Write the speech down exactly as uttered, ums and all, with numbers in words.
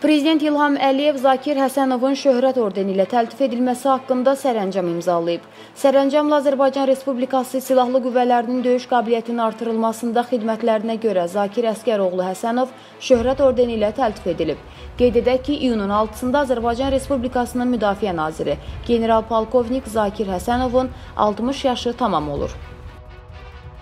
Prezident İlham Əliyev Zakir Həsənovun şöhrət ordeni ilə təltif edilməsi haqqında sərəncam imzalayıb. Sərəncamla Azərbaycan Respublikası Silahlı Qüvvələrinin döyüş qabiliyyətinin artırılmasında xidmətlərinə görə Zakir Əsgəroğlu Həsənov şöhrət ordeni ilə təltif edilib. Qeyd edək ki, iyunun altısında Azərbaycan Respublikasının Müdafiə Naziri General-Polkovnik Zakir Həsənovun altmış yaşı tamam olur.